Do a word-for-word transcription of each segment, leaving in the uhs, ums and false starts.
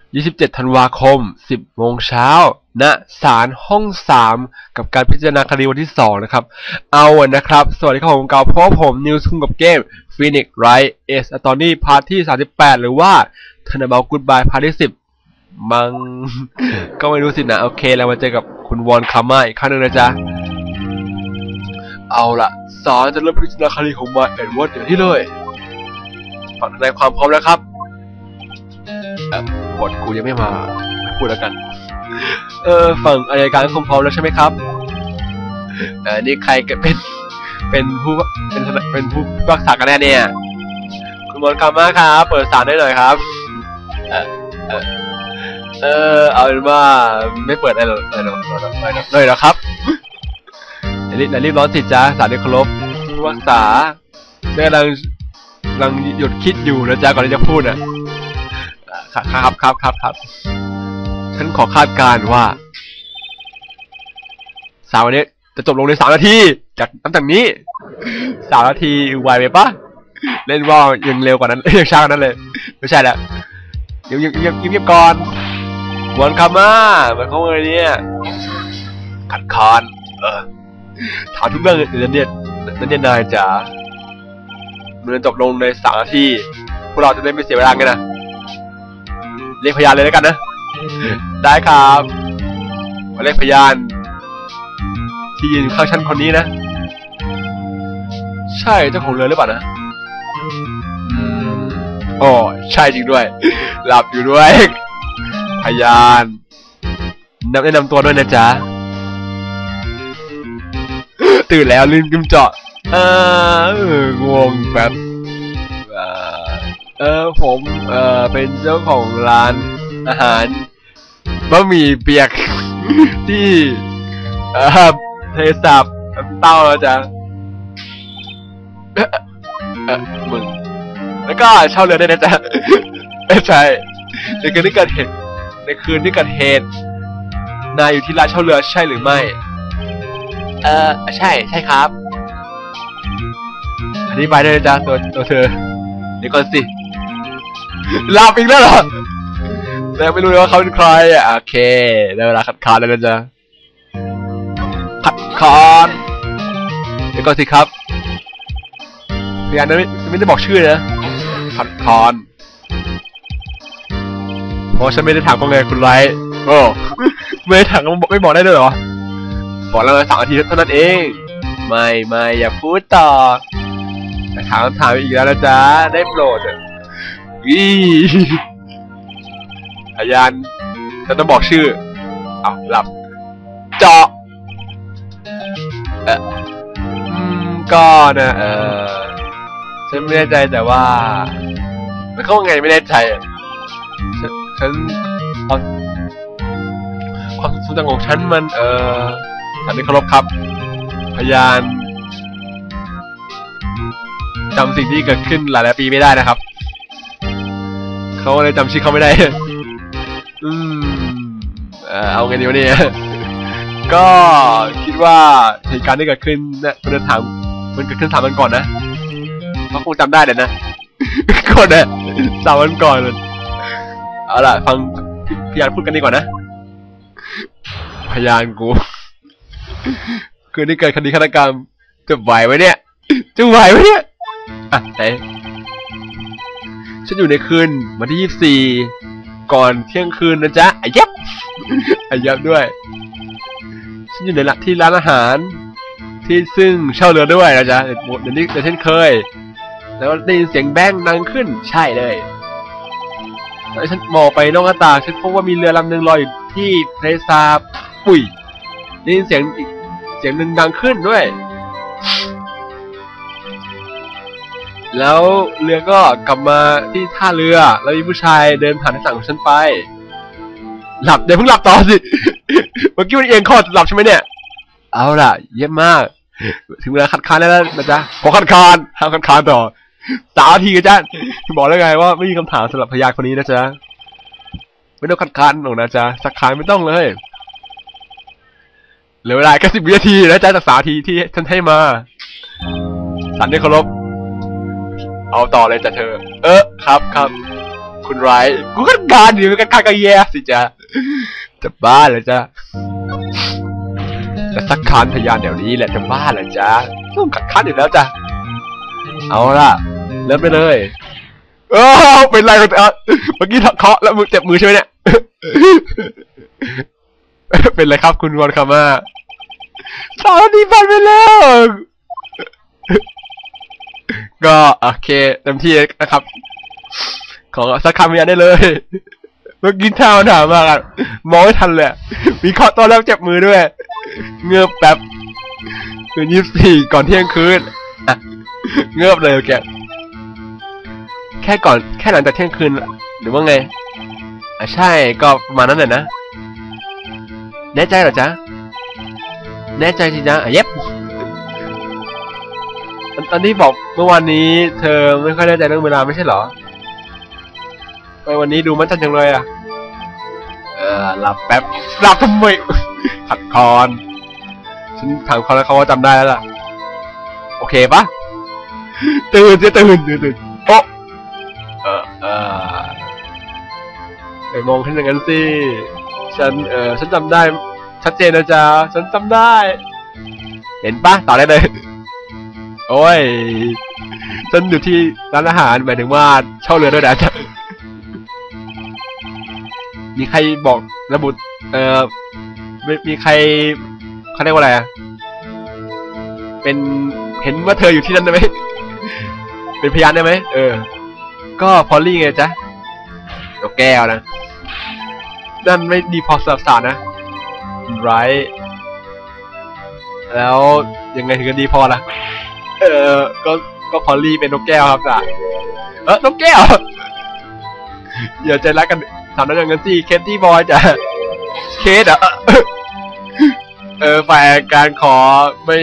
ยี่สิบเจ็ดธันวาคมสิบโมงเช้าณศาลห้องสามกับการพิจารณาคดีวันที่สองนะครับเอาอะนะครับสวัสดีครับผมเก่าเพราะผมนิวส์คุงกับเกม Phoenix Wright Ace Attorney พาร์ทที่สามสิบแปดหรือว่า Turnabout Goodbye พาร์ทที่สิบมัง ก็ไม่รู้สินะโอเคแล้วมาเจอกับคุณวอนคาม่าอีกครั้งนึงนะจ๊ะเอาล่ะศาลจะเริ่มพิจารณาคดีของมาเอ็ดเวิร์ดอย่างที่เลยฝั่งทนายความพร้อมแล้วครับบทกูยังไม่มาไม่พูดแล้วกันเออฝั่งอัยการคงพร้อมแล้วใช่ไหมครับเออนี่ใครก็เป็นเป็นผู้เป็นเป็นผู้พิพากษากันแน่เนี่ยคุณวอนคาม่าครับเปิดศาลได้เลยครับเออเออเออเอาเป็นว่าไม่เปิดได้หรอกได้หรอกได้หรอกได้หรอกครับอย่ารีบอย่ารีบร้อนสิจ้าศาลได้เคารพผู้พิพากษาฉันกำลังกำลังหยุดคิดอยู่นะจ๊ะก่อนที่จะพูดอ่ะครับครับครับครับฉันขอคาดการณ์ว่าสามวันนี้จะจบลงในสามนาทีจากตั้งแต่นี้สามนาทีไวไปปะเล่นว่ายังเร็วกว่านั้นยังช้ากว่านั้นเลยไม่ใช่แล้วเงียบเงียบเงียบเงียบก่อนวันคาม่ามันเขาอะไรเนี่ยขัดคานเออถามทุกเรื่องเดี๋ยวเนี่ยนั่นเนี่ยนายจ๋ามันจะจบลงในสามนาทีพวกเราจะได้ไม่เสียเวลาไงนะเรียกพยานเลยแล้วกันนะได้ครับมาเรียกพยานที่ยืนข้างฉันคนนี้นะใช่เจ้าของเรือหรือเปล่านะอืมอ๋อใช่จริงด้วยหลับอยู่ด้วยพยานนำแนะนำตัวด้วยนะจ๊ะตื่นแล้วลืมกิมเจาะเอองงแบบเออผมเออเป็นเจ้าของร้านอาหารบะหมี่เปียกที่เออเทสับเต้าแล้วจ้ะเออมึงแล้วก็เช่าเรือได้นะจ๊ะไม่ใช่ในคืนที่เกิดเหตุในคืนที่เกิดเหตุนายอยู่ที่ร้านเช่าเรือใช่หรือไม่เออใช่ใช่ครับอธิบายได้เลยจ้ะตัวตัวเธอเดี๋ยวก่อนสิลาบอีกแล้วเหรอแต่ไม่รู้เลยว่าเขาเป็นใครอ่ะโอเคได้เวลาขัดขานแล้วนะจ๊ะขัดขานเดี๋ยวก่อนสิครับพยานนั้นไม่ไม่ได้บอกชื่อนะขัดขานเพราะฉันไม่ได้ถามเขาไงคุณไรโอ้ไม่ได้ถามก็ไม่บอกได้ด้วยเหรอบอกแล้วสามนาทีเท่านั้นเองไม่ไม่อย่าพูดต่อถามถามอีกแล้วนะจ๊ะได้โปรดวิพยานจะต้องบอกชื่อเอาหลับเจาะเอออืมก็นะเออฉันไม่แน่ใจแต่ว่ามันเข้าไงไม่แน่ใจอ่ะฉันฉันความความทรงจำของฉันมันเออฉันไม่เคารพครับพยานจำสิ่งที่เกิดขึ้นหลายหลายปีไม่ได้นะครับเขาเลยจำชื่อเขาไม่ได้อืมเออเอาไงดีวะเนี่ยก็คิดว่าเหตุการณ์ที่เกิดขึ้นเนี่ยมันจะถามมันเกิดขึ้นสามวันก่อนนะเขาคงจำได้เลยนะก่อนเนี่ยสามวันก่อนเอาล่ะฟังพยานพูดกันดีกว่านะพยานกูคืนที่เกิดคดีฆาตกรรมจะไหวไหมเนี่ยจะไหวไหมเนี่ยอ่ะไหนฉันอยู่ในคืนวันที่ยี่สิบสี่ก่อนเที่ยงคืนนะจ๊ะไอ้ยับไอ้ยับด้วยฉันอยู่ในละที่ร้านอาหารที่ซึ่งเช่าเรือด้วยนะจ๊ะเดี๋ยวนี้เดี๋ยวฉันเคยแล้วได้ยินเสียงแบงดังขึ้นใช่เลยแล้วฉันมองไปนอกหน้าต่างฉันพบว่ามีเรือลำหนึ่งลอยอยู่ที่ทะเลสาบปุ๋ยได้ยินเสียงอีกเสียงหนึ่งดังขึ้นด้วยแล้วเรือก็กลับมาที่ท่าเรือแล้วมีผู้ชายเดินผ่านหน้าต่างของฉันไปหลับเดี๋ยวเพิ่งหลับต่อสิเมื่อกี้มันเอียงคอหลับใช่ไหมเนี่ยเอาล่ะเยี่ยมมากถึงเวลาคัดค้านแล้วนะจ๊ะขอคัดค้านห้ามคัดค้านต่อสามนาทีกันจ้ะบอกแล้วไงว่าไม่มีคำถามสำหรับพยานคนนี้นะจ๊ะไม่ต้องคัดค้านหรอกนะจ๊ะสักค้านไม่ต้องเลยเหลือเวลาแค่สิบวินาทีนะจ๊ะจากสามนาทีที่ฉันให้มาสันได้เคารพเอาต่อเลยจ้ะเธอเออครับครับคุณไรกูก็งานอยู่กันข้างกันแย่สิจ๊ะจะบ้าเหรอจ๊ะจะสักค้านพยานเดี๋ยวนี้แหละจะบ้าเหรอจ๊ะต้องขัดค้านอยู่แล้วจ้ะเอาล่ะเริ่มไปเลยเออเป็นไรกันอ่ะเมื่อกี้เคาะแล้วมือเจ็บมือใช่ไหมเนี่ยเป็นไรครับคุณวอนคาม่าสาวดีฟันไปแล้วก็โอเคเต็มที่นะครับขอสักคำพยานได้เลยเมื่อกี้ท่าถามมากอ่ะมองไม่ทันเลยมีเคาะตอนแล้วเจ็บมือด้วยเงือบแป๊บคืนยี่สิบสี่ก่อนเที่ยงคืนเงือบเลยแกแค่ก่อนแค่หลังจากเที่ยงคืนหรือว่าไงอ่ะใช่ก็ประมาณนั้นแหละนะแน่ใจเหรอจ๊ะแน่ใจสิจ๊ะอ่ะเย็บตอนที่บอกเมื่อวานนี้เธอไม่ค่อยแน่ใจเรื่องเวลาไม่ใช่เหรอทำไมวันนี้ดูมั่นใจจังเลยอ่ะเออหลับแป๊บหลับทำไมขัดคอนฉันถามเขาแล้วเขาว่าจำได้แล้วล่ะโอเคปะตื่นจะตื่นตื่นตื่นโอ๊ะเออเออไปมองขึ้นอย่างนั้นสิฉันเออฉันจำได้ชัดเจนนะจ๊ะฉันจำได้เห็นปะต่อได้เลยโอ้ยฉันอยู่ที่ร้านอาหารหมายถึงว่าเช่าเรือด้วยนะจ๊ะมีใครบอกระบุเออไม่มีใครเขาเรียกว่าอะไรอ่ะเป็นเห็นว่าเธออยู่ที่นั่นได้ไหมเป็นพยานได้ไหมเออก็พอลลี่ไงจ๊ะนกแก้วนะนั่นไม่ดีพอสำหรับสารนะไรแล้วยังไงถึงจะดีพอล่ะเออก็ก็พอลลี่เป็นนกแก้วครับจ้ะเออนกแก้วอย่าใจรักกันทำนั้นอย่างนั้นสิเคที่บอยจ้ะเคสอ่ะเออฝ่ายการขอไม่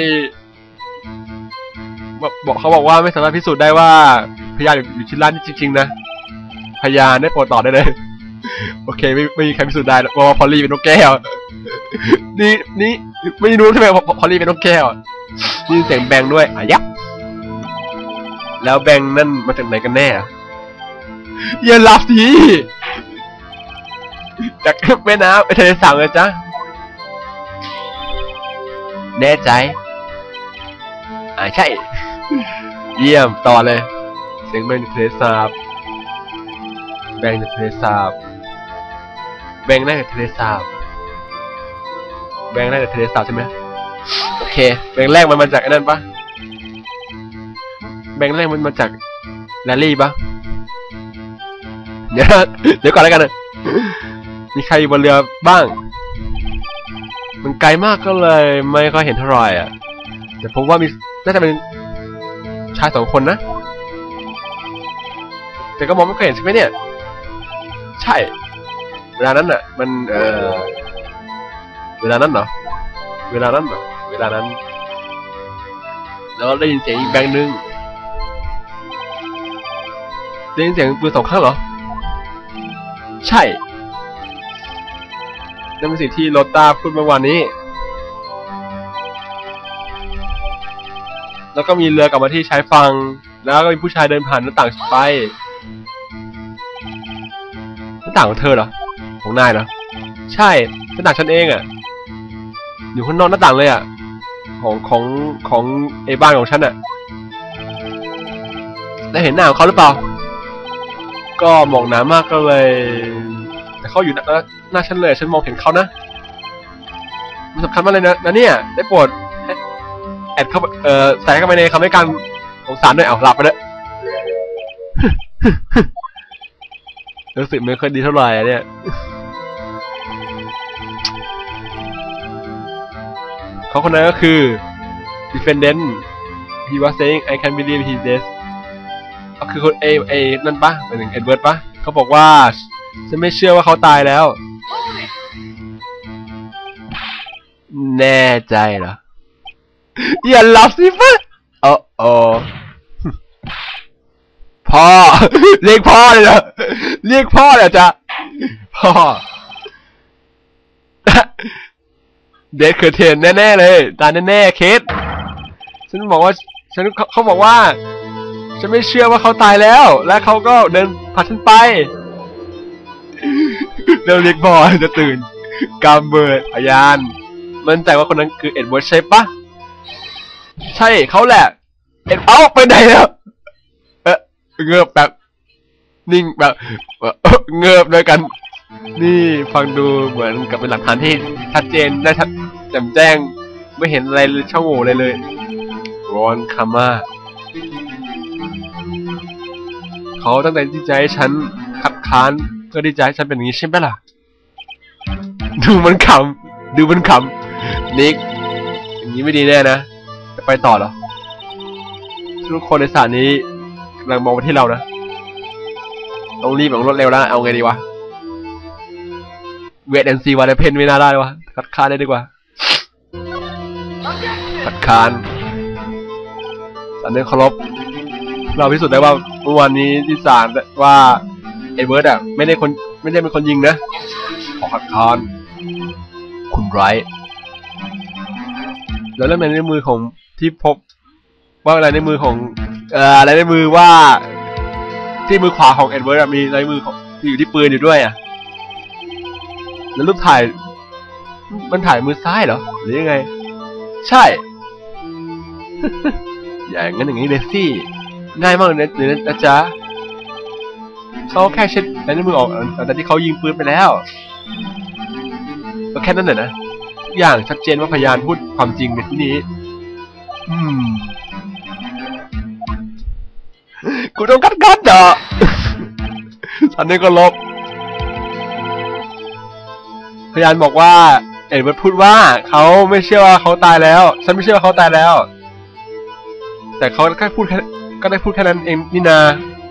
บอกเขาบอกว่าไม่สามารถพิสูจน์ได้ว่าพยานอยู่ที่ร้านจริงๆนะพยานได้โปรดต่อได้เลยโอเคไม่ไม่มีใครพิสูจน์ได้เพราะว่าพอลลี่เป็นนกแก้วนี่นี่ไม่รู้ใช่ไหมพอลลี่เป็นนกแก้วนี่เสียงแบงด้วยอ่ะยับแล้วแบงนั่นมาจากไหนกันแน่อย่าหลับสิจากแม่น้ำไอทะเลสาบเลยจ้ะแน่ใจอ่าใช่เยี่ยมต่อเลยเสียงแบงจากทะเลสาบแบงจากทะเลสาบแบงได้จากทะเลสาบแบงได้จากทะเลสาบใช่ไหมโอเคแบงแรกมันมาจากไอ้นั่นปะแบงแรกมันมาจากแรลลี่ปะเดี๋ยวเดี๋ยวก่อนแล้วกันนะมีใครอยู่บนเรือบ้างมันไกลมากก็เลยไม่ค่อยเห็นเท่าไหร่อ่ะแต่ผมว่ามีน่าจะเป็นชายสองคนนะแต่ก็มองไม่ค่อยเห็นใช่ไหมเนี่ยใช่เวลานั้นอ่ะมันเออเวลานั้นเหรอเวลานั้นเหรอเวลานั้นแล้วได้ยินเสียงอีกแบงค์นึงได้ยินเสียงปืนสองข้างเหรอใช่นั่นเป็นสิ่งที่โรต้าพูดเมื่อวานนี้แล้วก็มีเรือกลับมาที่ชายฝั่งแล้วก็มีผู้ชายเดินผ่านหน้าต่างไปหน้าต่างของเธอเหรอของนายเหรอใช่หน้าต่างฉันเองอ่ะอยู่ข้างนอกหน้าต่างเลยอ่ะของของของไอ้บ้านของฉันอ่ะได้เห็นหน้าของเขาหรือเปล่าก็มองหนามากก็เลยแต่เขาอยู่หน้าหน้าฉันเลยฉันมองเห็นเขานะมันสำคัญมากเลยนะนะเนี่ยได้โปรดแอดเข้าเอ่อใส่เข้าไปในคำให้การของสารด้วยเอาหลับไปเลยรู้สึกไม่ค่อยดีเท่าไหร่เนี่ยเขาคนนั้นก็คือ defendant he was saying I can't believe he dead ก็คือคนเอเอนั่นปะเป็นหนึ่งเอ็ดเวิร์ดปะเขาบอกว่าฉันไม่เชื่อว่าเขาตายแล้วแน่ใจเหรออย่าหลับสิปะโอ้โอ้พ่อเรียกพ่อเลยเหรอเรียกพ่อเลยจ้ะพ่อเดทเคอร์เทนแน่ๆเลยตายแน่ๆเคสฉันบอกว่าฉันเขาบอกว่าฉันไม่เชื่อว่าเขาตายแล้วและเขาก็เดินผ่านฉันไปเริ่มเรียกบอลจะตื่นกำเบิดพยานมั่นใจว่าคนนั้นคือเอ็ดเวิร์ดใช่ปะใช่เขาแหละเอ็ดเอ้าไปไหนแล้วเออเงือบแบบนิ่งแบบเงือบด้วยกันนี่ฟังดูเหมือนกับเป็นหลักฐานที่ชัดเจนได้ชัดแจ่มแจ้งไม่เห็นอะไรช่องโหว่เลยเลยรอนคาม่าเขาตั้งใจที่จะให้ฉันคัดค้านเพื่อที่จะให้ฉันเป็นอย่างนี้ใช่ไหมล่ะดูมันขำดูมันขำนิกอย่างนี้ไม่ดีแน่นะจะไปต่อเหรอทุกคนในสถานีกำลังมองไปที่เรานะต้องรีบแบบรวดเร็วแล้วเอาไงดีวะเวทแอนซีวาเลเพนไม่น่าได้วะคัดค้านได้ดีกว่าคัดค้านสันนิษฐานเคารพเราพิสูจน์ได้ว่าเมื่อวานนี้ที่ศาลว่าเอ็ดเวิร์ดอ่ะไม่ได้คนไม่ได้เป็นคนยิงนะขอคัดค้านคุณไรท์แล้วเรื่องในมือของที่พบว่าอะไรในมือของเอ่ออะไรในมือว่าที่มือขวาของเอ็ดเวิร์ดมีในมือของที่อยู่ที่ปืนอยู่ด้วยอ่ะแล้วรูปถ่ายมันถ่ายมือซ้ายเหรอหรือยังไงใช่ อย่างนั้นอย่างนี้เลยสิง่ายมากเลยนะนะจ๊ะเขาแค่เช็ดในมือออกแต่ที่เขายิงปืนไปแล้วก็แค่นั้นแหละนะอย่างชัดเจนว่าพยานพูดความจริงในที่นี้อืมกูต้องกัดกัดเหรอสันนี่ก็ลบพยานบอกว่าเอ็ดเวิร์ดพูดว่าเขาไม่เชื่อว่าเขาตายแล้วฉันไม่เชื่อว่าเขาตายแล้วแต่เขาแค่พูดแค่ก็ได้พูดแค่นั้นเองนี่นา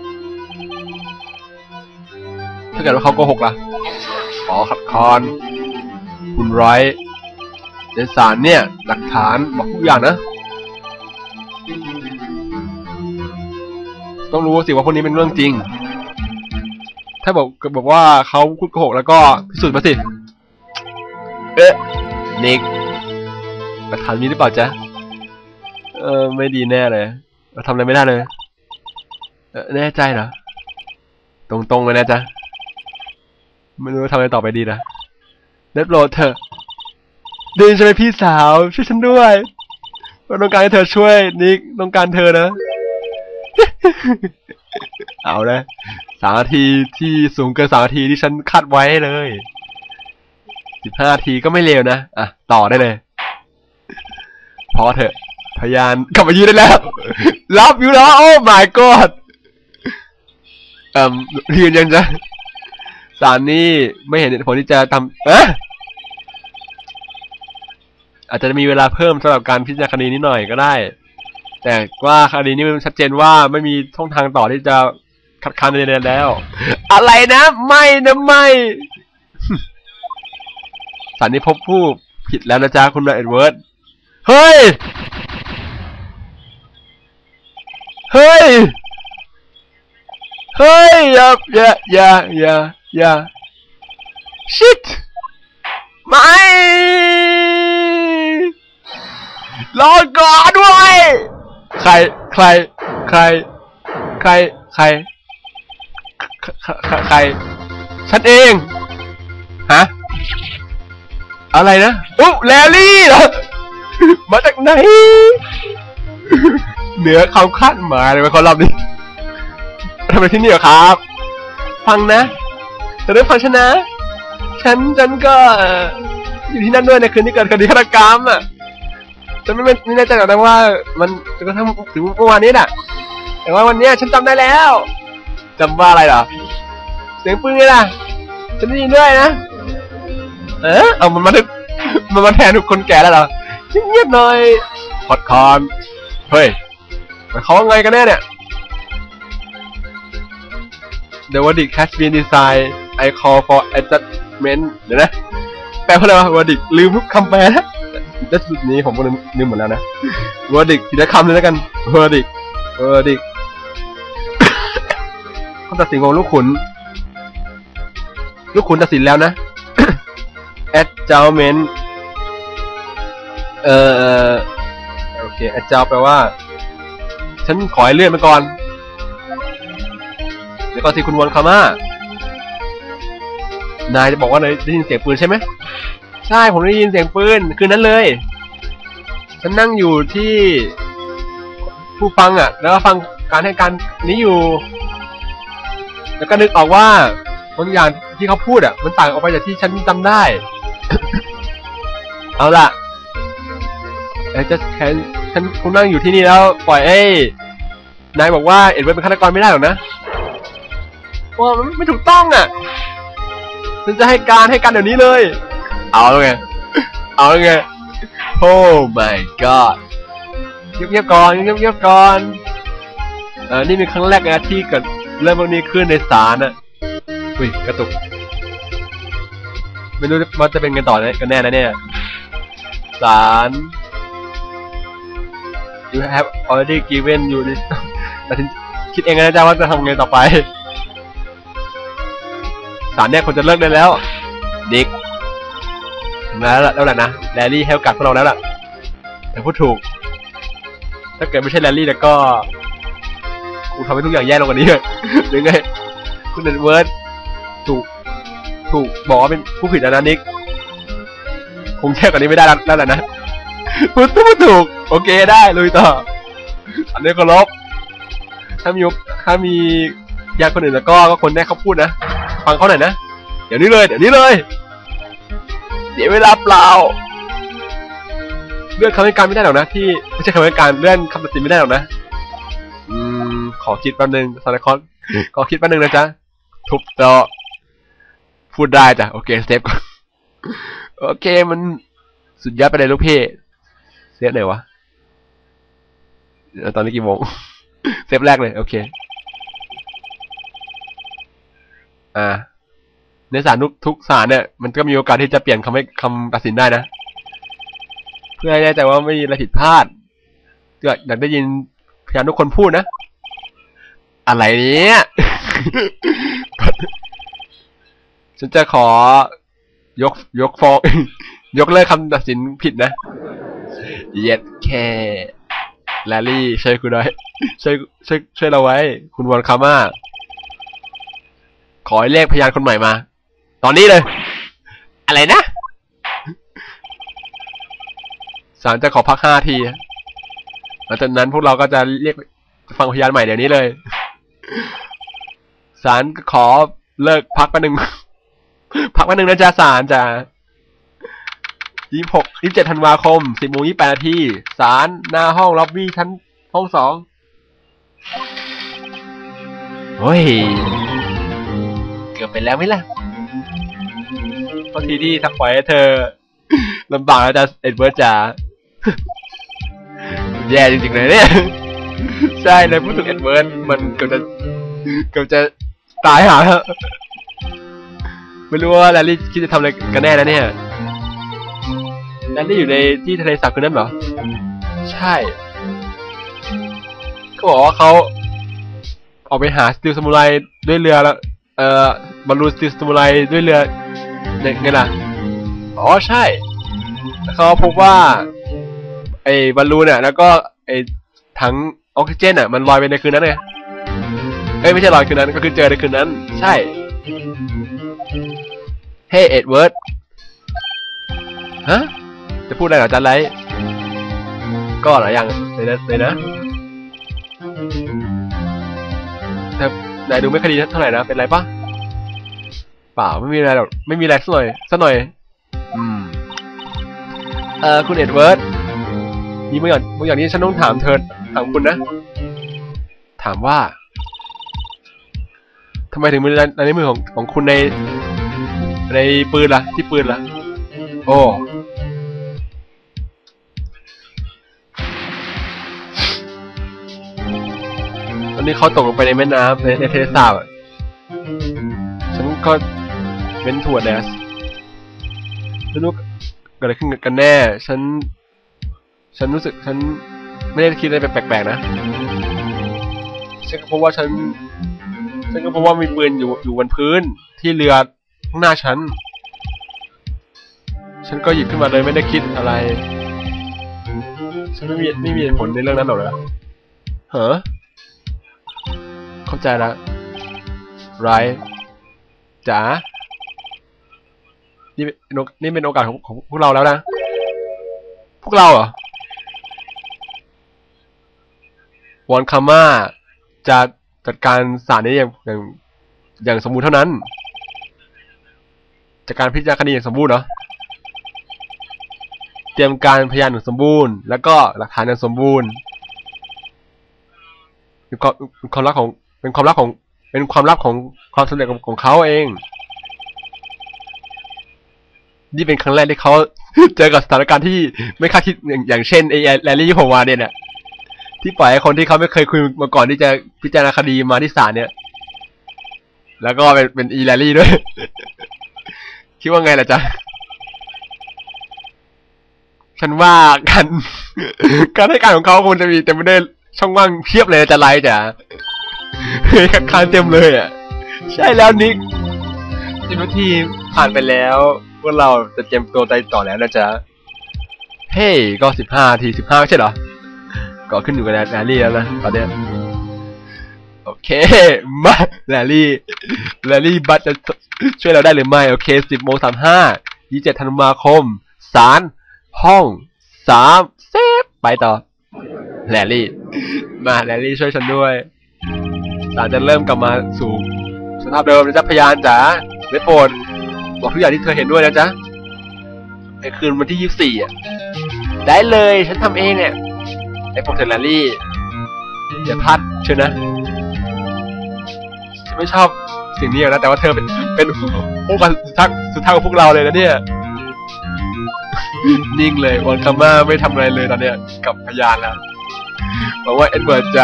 ถ้าเกิดว่าเขาโกหกล่ะขอขัดคอนคุณไรท์ในศาลเนี่ยหลักฐานบอกทุกอย่างนะต้องรู้สิว่าพวกนี้เป็นเรื่องจริงถ้าบอกบอกว่าเขาพูดโกหกแล้วก็พิสูจน์มาสิเอ๊ะนิกหลักฐานมีหรือเปล่าจ๊ะเออไม่ดีแน่เลยเราทำอะไรไม่ได้เลยเออแน่ใจเหรอตรงๆเลยนะจ๊ะไม่รู้ทำอะไรต่อไปดีนะเด็ดโปรดเถอะเดินใช่ไหมพี่สาวช่วยฉันด้วยเราต้องการให้เธอช่วยนิกต้องการเธอนะ เอานะสามนาทีที่สูงเกินสามนาทีที่ฉันคาดไว้เลยสิบห้านาทีก็ไม่เลวนะอ่ะต่อได้เลยพอเถอะพยานกลับมายืนได้แล้วรับอยู่แล้วโอ้ my god เอ่อยืนยังจะศาลนี่ไม่เห็นเหตุผลที่จะทำเอ๊ะอาจจะมีเวลาเพิ่มสำหรับการพิจารณาคดีนี้หน่อยก็ได้แต่ว่าคดีนี้มันชัดเจนว่าไม่มีช่องทางต่อที่จะคัดค้านในนี้แล้วอะไรนะไม่นะไม่ศาลนี้พบผู้ผิดแล้วนะจ๊ะคุณเอ็ดเวิร์ดเฮ้ยเฮ้ยเฮ้ยอย่าอย่าอย่าอย่าอย่า shit ไม่รอก่อนด้วยใครใครใครใครใครใครฉันเองฮะอะไรนะโอ้แลลี่เหรอมาจากไหนเหนือคำคาดหมายเลยว่าเขารอบนี้ทำไมที่นี่เหรอครับฟังนะแต่ด้วยฟังฉันนะฉันฉันก็อยู่ที่นั่นด้วยในคืนที่เกิดคดีฆาตกรรมอ่ะฉันไม่ไม่แน่ใจหรอกนะว่ามันจนกระทั่งถึงเมื่อวานนี้น่ะแต่ว่าวันนี้ฉันจำได้แล้วจำว่าอะไรเหรอเสียงปืนไงล่ะฉันได้ยินด้วยนะเออเอามันมาถึงมันมาแทนทุกคนแก่แล้วเหรอเงียบหน่อยพอดคอนเฮ้ยมันเขาว่าไงกันแน่เนี่ย The verdict has been decided I call for adjustment เดี๋ยวนะแปลว่าอะไรวะ verdict ลืมทุกคำแปลนะแล้วสุดนี้ผมก็ลืมลืมหมดแล้วนะ verdict ทีละคำเลยแล้วกัน verdict verdict เขาตัดสินของลูกขุนลูกขุนตัดสินแล้วนะ adjustment เอ่อโอเค adjust แปลว่าฉันขอให้เลื่อนไปก่อนเดี๋ยวก่อนสิคุณวอนคาม่านายจะบอกว่านายได้ยินเสียงปืนใช่ไหมใช่ผมได้ยินเสียงปืนคืนนั้นเลยฉันนั่งอยู่ที่ผู้ฟังอ่ะแล้วก็ฟังการให้การนี้อยู่แล้วก็นึกออกว่าบางอย่างที่เขาพูดอ่ะมันต่างออกไปจากที่ฉันจำได้ เอาล่ะแต่จะแค่ฉันคงนั่งอยู่ที่นี่แล้วปล่อยไอ้นายบอกว่าเอ็ดเวิร์ดเป็นฆาตกรไม่ได้หรอกนะว่ามันไม่ถูกต้องอ่ะฉันจะให้การให้การเดี๋ยวนี้เลยเอาแล้วไงเอาแล้วไงโอ้ my god เงียบๆก่อนเงียบๆก่อนเออนี่เป็นครั้งแรกนะที่เกิดเรื่องพวกนี้ขึ้นในศาลน่ะอุ้ยกระตุกไม่รู้ว่าจะเป็นไงต่อกันแน่นะเนี่ยศาล you have already given you this แต่ฉันคิดเองนะจ๊ะว่าจะทำไงต่อไปศาลเนี่ยคนจะเลิกได้แล้วดิกมาแล้วแล้วแหละนะแลลี่ให้โอกาสพวกเราแล้วล่ะแต่พูดถูกถ้าเกิดไม่ใช่แลลี่แล้วก็กูทำให้ทุกอย่างแย่ลงกว่านี้หรือไงคุณเดนเวิร์ดถูกถูกบอกว่าเป็นผู้ผิดนะนิกคงแย่กว่านี้ไม่ได้แล้วแหละนะพูดพูดถูกโอเคได้ลุยต่ออันนี้ก็ลบถ้ามีถ้ามีญาติคนอื่นแล้วก็ก็คนแน่เขาพูดนะฟังเขาหน่อยนะเดี๋ยวนี้เลยเดี๋ยวนี้เลยเดี๋ยวเวลาเปล่าเลื่อนคำให้การไม่ได้หรอกนะที่ไม่ใช่คำให้การเลื่อนคำตัดสินไม่ได้หรอกนะอืมขอคิดแป๊บนึงซาร์คอนขอคิดแป๊บนึงนะจ๊ะทุบจอพูดได้จ้ะโอเคเซฟก่อนโอเคมันสุดยอดไปเลยลูกพี่เซฟไหนวะตอนนี้กี่โมงเซฟแรกเลยโอเคอ่าในศาลทุกทุกศาลเนี่ยมันก็มีโอกาสที่จะเปลี่ยนคำให้คำตัดสินได้นะเพื่อให้แน่ใจว่าไม่มีอะไรผิดพลาดก็อยากได้ยินพยานทุกคนพูดนะอะไรเนี้ย ฉันจะขอยกยกฟ้อง ยกเลิกคำตัดสินผิดนะเย็ดแค่แลลี่ช่วยคุณด้วยช่วยช่วยช่วยเราไว้คุณวอนคาม่าขอให้เรียกพยานคนใหม่มาตอนนี้เลยอะไรนะศาลจะขอพักห้าทีหลังจากนั้นพวกเราก็จะเรียกฟังพยานใหม่เดี๋ยวนี้เลยศาลขอเลิกพักแป๊บนึงพักแป๊บนึงนะจ๊ะศาลจ้ะยี่สิบหก ยี่สิบเจ็ดธันวาคมสิบโมงยี่สิบแปดนาทีศาลหน้าห้องล็อบบี้ชั้นห้องสองโอ้ยเกือบไปแล้วไหมล่ะพอทีที่ทักปล่อยให้เธอลำบากแล้วจ้ะเอ็ดเวิร์ดจ๋าแย่จริงๆเลยเนี่ยใช่เลยพูดถึงเอ็ดเวิร์ดมันเกือบจะเกือบจะตายหาแล้วไม่รู้ว่าแลลี่คิดจะทำอะไรกันแน่นะเนี่ยแลลี่อยู่ในที่ทะเลสาบคืนนั้นเหรอใช่เขาบอกว่าเขาออกไปหาสตีลซามูไรด้วยเรือแล้วเอ่อบอลลูนสตีลซามูไรด้วยเรือไงล่ะอ๋อใช่เขาพบว่าไอ้บอลลูนเนี่ยแล้วก็ไอ้ถังออกซิเจนอ่ะมันลอยไปในคืนนั้นไงเอ้ยไม่ใช่ลอยคืนนั้นก็คือเจอในคืนนั้นใช่เฮ้เอ็ดเวิร์ดฮะจะพูดอะไรเหรอจันไรก็หลายอย่างเลยนะเลยนะแต่นายดูไม่คดีเท่าไหร่นะเป็นไรปะเปล่าไม่มีอะไรหรอกไม่มีอะไรสักหน่อยสักหน่อยอืมเอ่อคุณเอ็ดเวิร์ดนี่เมื่ออย่างเมื่ออย่างนี้ฉันต้องถามเธอถามคุณนะถามว่าทำไมถึงมีในมือของของคุณในในปืนล่ะที่ปืนล่ะโอ้ตอนนี้เขาตกลงไปในแม่น้ำในในทะเลสาบอ่ะฉันก็เป็นถั่วแดสไม่รู้เกิดอะไรขึ้นกันแน่ฉันฉันรู้สึกฉันไม่ได้คิดอะไรแปลกๆนะฉันก็เพราะว่าฉันฉันก็เพราะว่ามีปืนอยู่อยู่บนพื้นที่เรือข้างหน้าฉันฉันก็หยิบขึ้นมาเลยไม่ได้คิดอะไรฉันไม่มีไม่มีเหตุผลในเรื่องนั้นหรอกนะเหรอเข้าใจละไรจ๋านี่นี่เป็นโอกาสของของพวกเราแล้วนะพวกเราเหรอวอนคาม่าจะจัดการศาลนี้อย่างอย่างอย่างสมบูรณ์เท่านั้นจัดการพิจารณาคดีอย่างสมบูรณ์เนาะเตรียมการพยานอย่างสมบูรณ์แล้วก็หลักฐานอย่างสมบูรณ์เป็นความเป็นความลับของเป็นความลับของเป็นความลับของความสำเร็จของของเขาเองนี่เป็นครั้งแรกที่เขา เจอกับสถานการณ์ที่ไม่คาดคิดอย่างอย่างเช่นไอ้แรลลี่ที่ผมมาเนี่ยที่ปล่อยให้คนที่เขาไม่เคยคุยมาก่อนที่จะพิจารณาคดีมาที่ศาลเนี่ยแล้วก็เป็นเป็นอีแรลลี่ด้วย คิดว่าไงล่ะจ๊ะฉันว่าการ การให้การของเขาคงจะมีเต็มไปด้วยช่องว่างเพียบเลยจะไล่จ้ะเฮ้ยคัดค้านเต็มเลยอ่ะใช่แล้วนิกสิบนาทีผ่านไปแล้วพวกเราจะเตรียมตัวใจต่อแล้วนะจ๊ะเฮ้ยก็สิบห้าทีสิบห้าไม่ใช่เหรอก็ขึ้นอยู่กับแรลลี่แล้วนะตอนเนี้ยโอเคมาแรลลี่แรลลี่บัตจะช่วยเราได้หรือไม่โอเคสิบโมงสามห้ายี่สิบเจ็ดธันวาคมศาลห้องสามเซฟไปต่อแรลลี่มาแรลลี่ช่วยฉันด้วยศาลจะเริ่มกลับมาสู่สภาพเดิมนะจ๊ะพยานจ๋าได้โปรดบอกทุกอย่างที่เธอเห็นด้วยนะจ๊ะในคืนวันที่ยี่สิบสี่อ่ะได้เลยฉันทำเองเนี่ยไอ้พวกเทอร์แรลลี่อย่าพลาดเชียวนะฉันไม่ชอบสิ่งนี้นะแต่ว่าเธอเป็นเป็นผู้กันสุดท้ายสุดท้ายของพวกเราเลยนะเนี่ยนิ่งเลยวอนคาม่าไม่ทำอะไรเลยตอนเนี้ยกับพยานแล้วบอกว่าเอ็ดเวิร์ดจะ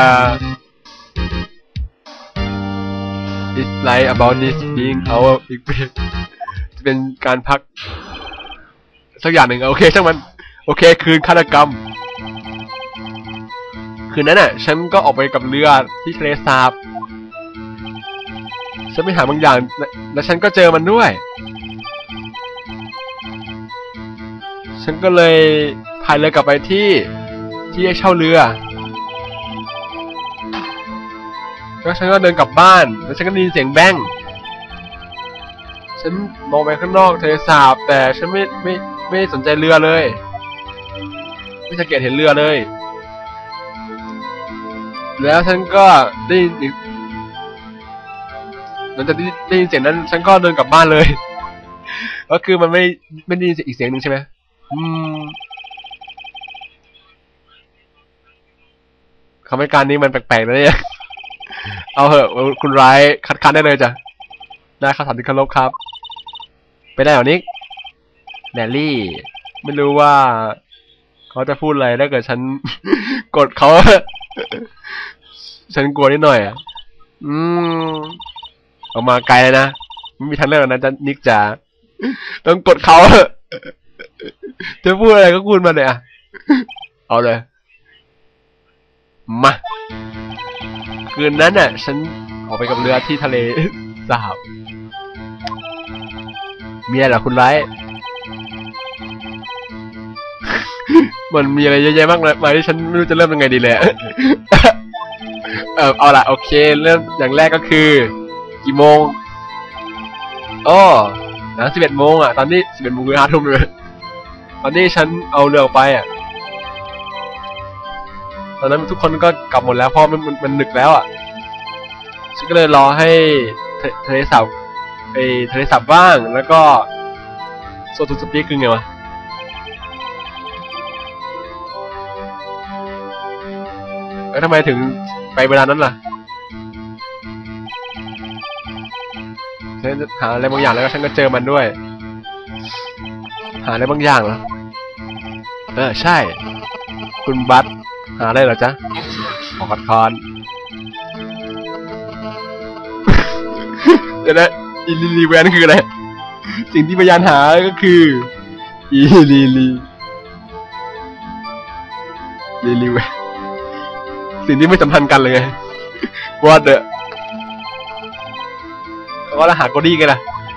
It's like about this being our big break จะเป็นการพักสักอย่างหนึ่งโอเคช่างมันโอเคคืนฆาตกรรมคืนนั้นน่ะฉันก็ออกไปกับเรือที่ทะเลสาบฉันไปหาบางอย่างและฉันก็เจอมันด้วยฉันก็เลยพายเรือกลับไปที่ที่ให้เช่าเรือแล้วฉันก็เดินกลับบ้านแล้วฉันก็ได้ยินเสียงแบ้งฉันมองไปข้างนอกทะเลสาบแต่ฉันไม่ไม่ไม่สนใจเรือเลยไม่สังเกตเห็นเรือเลยแล้วฉันก็ได้ยินหลังจากที่ได้ยินเสียงนั้นฉันก็เดินกลับบ้านเลยก็คือมันไม่ไม่ได้ยินอีกเสียงหนึ่งใช่ไหมอืมคำให้การนี้มันแปลกๆนะเนี่ยเอาเหอะคุณร้ายคัดค้านได้เลยจ้ะได้คำถามที่เคารพครับไปได้เหรอนิกแรลลี่ไม่รู้ว่าเขาจะพูดอะไรถ้าเกิดฉัน กดเขา ฉันกลัวนิดหน่อยอ่ะอืมออกมาไกลเลยนะไม่มีทางเลือกนะจ๊ะนิกจ๋าต้องกดเขา จะพูดอะไรก็พูดมาเลยอ่ะเอาเลยมาคืนนั้นน่ะฉันออกไปกับเรือที่ทะเลสาบมีอะไรเหรอคุณไร้ มันมีอะไรเยอะแยะมากมายที่ฉันไม่รู้จะเริ่มยังไงดีเลย เออเอาล่ะโอเคเริ่มอย่างแรกก็คือกี่โมงอ๋อนะสิบเอ็ดโมงอ่ะตอนนี้สิบเอ็ดโมงคือห้าทุ่มเลยตอนนี้ฉันเอาเรือออกไปอ่ะตอนนั้นทุกคนก็กลับหมดแล้วเพราะมันมันมันดึกแล้วอ่ะฉันก็เลยรอให้ทะเลสาบไอ้ทะเลสาบว่างแล้วก็โซทูสปีกคือไงวะแล้วทำไมถึงไปเวลานั้นล่ะฉันหาอะไรบางอย่างแล้วก็ฉันก็เจอมันด้วยหาอะไรบางอย่างเหรอเออใช่คุณบัตหาอะไรเหรอจ๊ะขอคัดค้านเดี๋ยวนะอีลีลีแวนคืออะไรสิ่งที่พยานหาก็คืออีลีลีลีลีแวนสิ่งที่ไม่สัมพันธ์กันเลยไงว่าเดอะเขาก็หาโกดี้กันล่ะ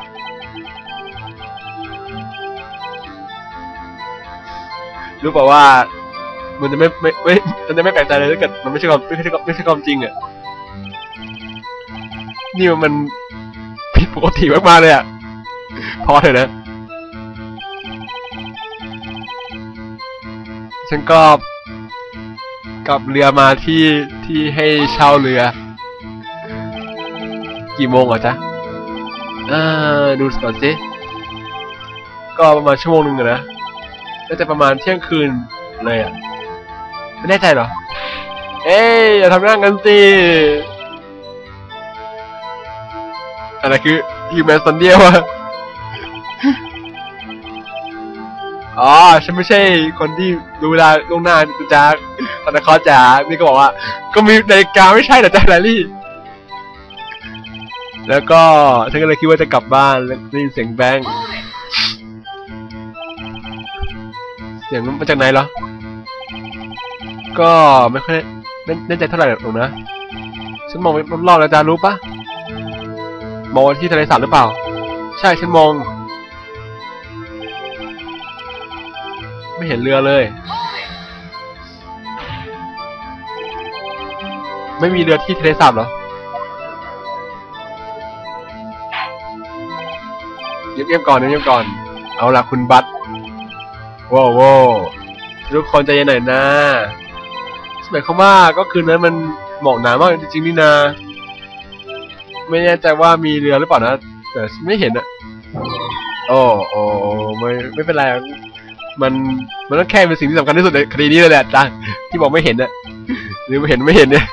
รู้เปล่าว่ามันจะไม่ไม่ไม่มันจะไม่แปลกใจเลยถ้าเกิดมันไม่ใช่ความไม่ใช่ไม่ใช่ความจริงอ่ะนี่มันผิดปกติมากๆเลยอ่ะพอเถอะนะฉันก็กลับเรือมาที่ที่ให้เช่าเรือกี่โมงเหรอจ๊ะอ่าดูก่อนสิก็ประมาณชั่วโมงนึงนะน่าจะประมาณเที่ยงคืนเลยอ่ะไม่แน่ใจเหรอเอ้ยอย่าทำหน้ากันสิอะไรคือฮิวแมนซันเดียวอะอ๋อฉันไม่ใช่คนที่ดูเวลาล่วงหน้าจ้าตอนนครจ๋านี่ก็บอกว่าก็มีนาฬิกาไม่ใช่เหรอจ๊ะแลลี่แล้วก็ฉันก็เลยคิดว่าจะกลับบ้านแล้วได้ยินเสียงแบงค์เสียงมันมาจากไหนเหรอก็ไม่ค่อยแน่ใจเท่าไหร่หรอกนะฉันมองไปรอบๆแล้วจ้ารู้ปะมองที่ทะเลสาบหรือเปล่าใช่ฉันมองไม่เห็นเรือเลยไม่มีเรือที่ทะเลสาบเหรอเงียบๆก่อนเงียบๆก่อนเอาล่ะคุณบัตว้าวว้าวทุกคนใจเย็นหน่อยนะหมายความว่าก็คืนนั้นมันหมอกหนามากจริงๆนี่นาไม่แน่ใจว่ามีเรือหรือเปล่านะแต่ไม่เห็นอะโอ้โอ้ไม่ไม่เป็นไรมันมันต้องแค่เป็นสิ่งที่สำคัญที่สุดในคดีนี้เลยแหละจ้าที่บอกไม่เห็นอะหรือไม่เห็นไม่เห็นเนี่ย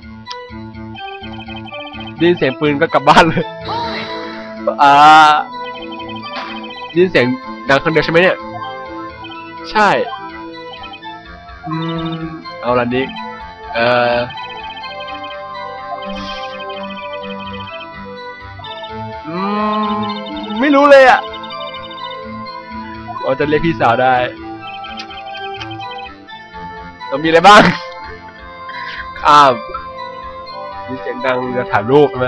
ได้ยินเสียงปืนก็กลับบ้านเลยอ่าได้ยินเสียงดังคนเดียวใช่ไหมเนี่ยใช่อืมเอาละนิกเอ่ออืมไม่รู้เลยอ่ะเราจะเรียกพี่สาวได้เรามีอะไรบ้างข้ามมีเสียงดังจะถ่ายรูปใช่ไหม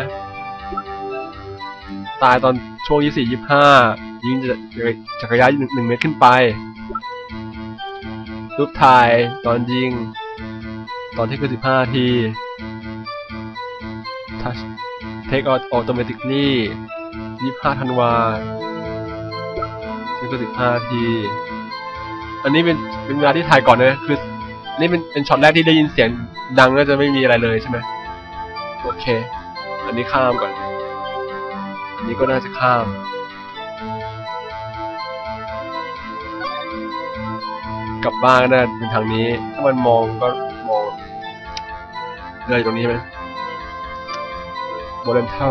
ตายตอนช่วงยี่สี่ยี่ห้ายิงจักรยานหนึ่งหนึ่งเมตรขึ้นไปรูปถ่ายตอนยิงตอนที่คือสิบห้าทีทัชเทคออโตเมติคลี่ยี่สิบห้าธันวาที่คือสิบห้าทีอันนี้เป็นเป็นเวลาที่ถ่ายก่อนนะคือนี่เป็นเป็นช็อตแรกที่ได้ยินเสียงดังแล้วจะไม่มีอะไรเลยใช่ไหมโอเคอันนี้ข้ามก่อนอันนี้ก็น่าจะข้ามกลับบ้านก็น่าเป็นทางนี้ถ้ามันมองก็มองเรืออยู่ตรงนี้ไหมโมเดลเท่า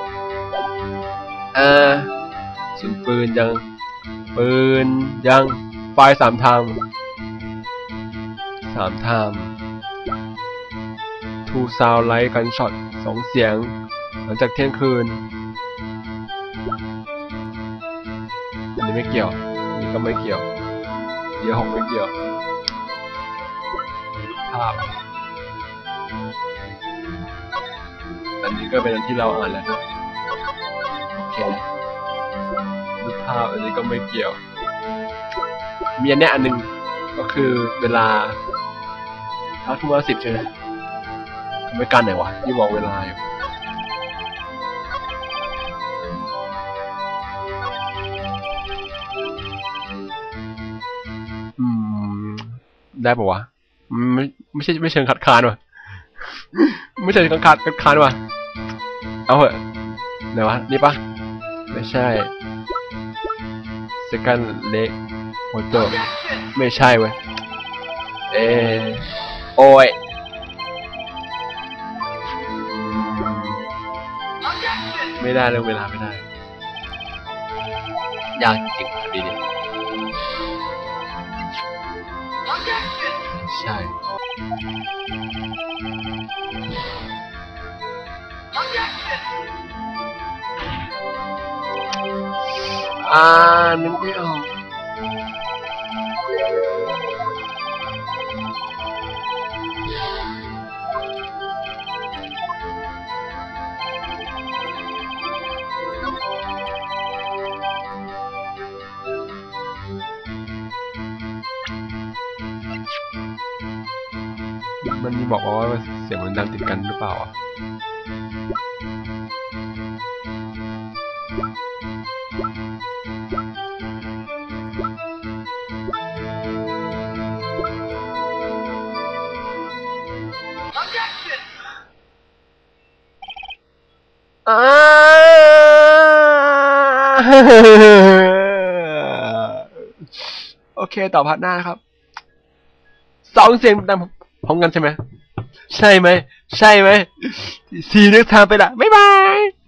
อ่าสินปืนยังปืนยังไฟสามทางสามทางทูซาวไลท์กันช็อตสองเสียงหลังจากเที่ยงคืนอันนี้ไม่เกี่ยวอันนี้ก็ไม่เกี่ยวเดี๋ยวหกไม่เกี่ยวภาพอันนี้ก็เป็นอันที่เราอ่านแล้วนะโอเครูปภาพอันนี้ก็ไม่เกี่ยวมีอันนี้อันหนึ่งก็คือเวลาเท่าทุ่มละสิบใช่ไหมไม่กันไหนวะที่บอกเวลาอยู่อืมได้ปะวะไม่ไม่ใช่ไม่เชิงคัดค้านวะไม่ใช่คัดค้านคัดค้านวะเอาเหอะไหนวะนี่ปะไม่ใช่ second leg motor ไม่ใช่เว้ยเออโอ้ยไม่ได้เรื่องเวลาไม่ได้ยากจริงดีดิใช่อ่านึกไม่ออกมันมีบอกว่าเสียงมันดังติดกันหรือเปล่าอ่ะอ่าโอเคต่อพาร์ทหน้านะครับสองเสียงดังพร้อมกันใช่ไหมใช่ไหมใช่ไหมสี่นึกทางไปละบ๊ายบาย